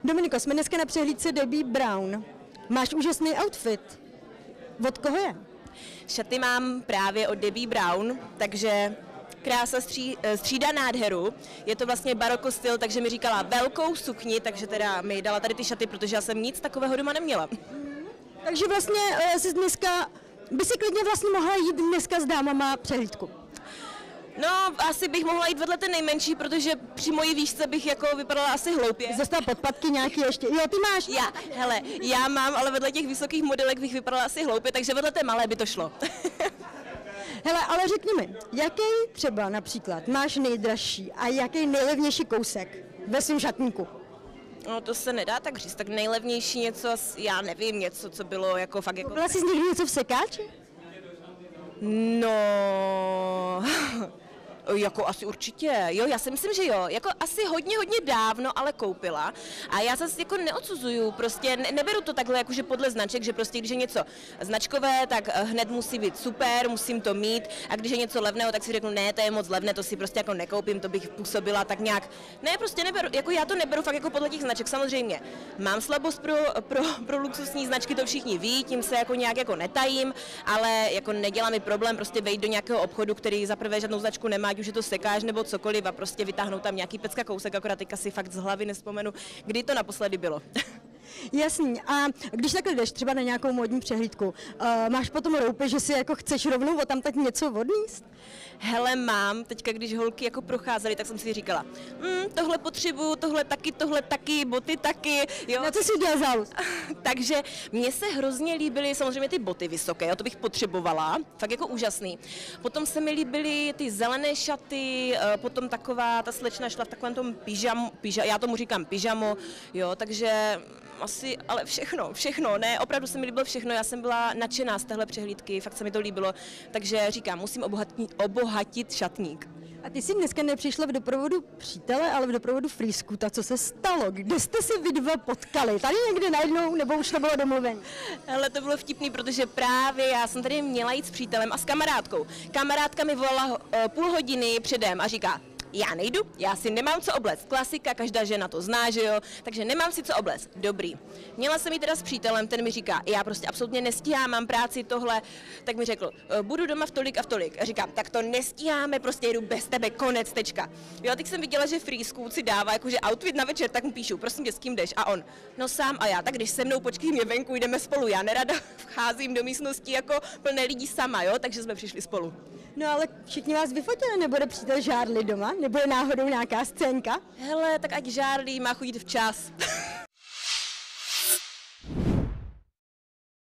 Dominiko, jsme dneska na přehlídce Debbie Brown. Máš úžasný outfit. Od koho je? Šaty mám právě od Debbie Brown, takže krása střídá nádheru. Je to vlastně baroko styl, takže mi říkala velkou sukni, takže teda mi dala tady ty šaty, protože já jsem nic takového doma neměla. Takže vlastně by si klidně vlastně mohla jít dneska s dámama přehlídku. No, asi bych mohla jít vedle ten nejmenší, protože při mojí výšce bych jako vypadala asi hloupě. Dostala podpatky nějaký ještě. Jo, ty máš. Já mám, ale vedle těch vysokých modelek bych vypadala asi hloupě, takže vedle té malé by to šlo. Hele, ale řekni mi, jaký třeba například máš nejdražší a jaký nejlevnější kousek ve svém šatníku? No, to se nedá tak říct, tak nejlevnější něco, já nevím, něco, co bylo jako fakt jako... Byla jsi někdy něco v sekáči? No, jako asi určitě, jo, já si myslím, že jo, jako asi hodně dávno, ale koupila a já zase jako neodsuzuju, prostě neberu to takhle jakože podle značek, že prostě když je něco značkové, tak hned musí být super, musím to mít a když je něco levného, tak si řeknu, ne, to je moc levné, to si prostě jako nekoupím, to bych působila tak nějak, ne, prostě neberu, jako já to neberu fakt jako podle těch značek, samozřejmě mám slabost pro luxusní značky, to všichni ví, tím se jako nějak jako netajím, ale jako nedělá mi problém prostě vejít do nějakého obchodu, který za prvé žádnou značku nemá, ať už je to sekáž nebo cokoliv a prostě vytáhnout tam nějaký pecka kousek, akorát teďka si fakt z hlavy nespomenu, kdy to naposledy bylo. Jasný. A když takhle jdeš třeba na nějakou módní přehlídku, máš potom roupy, že si jako chceš rovnou o tam tak něco odníst? Hele, mám, teďka když holky jako procházely, tak jsem si říkala, tohle potřebuju, tohle taky, boty taky, jo. Na co si udělal záluz? Takže mně se hrozně líbily samozřejmě ty boty vysoké, jo, to bych potřebovala, fakt jako úžasný. Potom se mi líbily ty zelené šaty, potom taková, ta slečna šla v takovém tom já tomu říkám pyžamo, jo, takže asi, ale všechno, ne, opravdu se mi líbilo všechno, já jsem byla nadšená z téhle přehlídky, fakt se mi to líbilo, takže říkám, musím obohatit šatník. A ty jsi dneska nepřišla v doprovodu přítele, ale v doprovodu frýskuta. Co se stalo? Kde jste si vy dva potkali? Tady někde najednou, nebo už to bylo domluvení? Hele, to bylo vtipný, protože právě já jsem tady měla jít s přítelem a s kamarádkou. Kamarádka mi volala půl hodiny předem a říká, já nejdu, já si nemám co obléct. Klasika, každá žena to zná, že jo, takže nemám si co obléct. Dobrý. Měla jsem ji teda s přítelem, ten mi říká, já prostě absolutně nestíhám, mám práci, tohle, tak mi řekl, budu doma v tolik a v tolik. A říkám, tak to nestíháme, prostě jedu bez tebe, konec, tečka. Jo, teď jsem viděla, že Frýskůd si dává jakože outfit na večer, tak mu píšu, prosím tě, s kým jdeš? A on, no sám a já, tak když se mnou počkej mě venku, jdeme spolu, já nerada vcházím do místnosti jako plné lidí sama, jo, takže jsme přišli spolu. No ale všichni vás vyfotili, nebude přítel žárlit doma? Nebude náhodou nějaká scénka? Hele, tak ať žárlí, má chodit včas.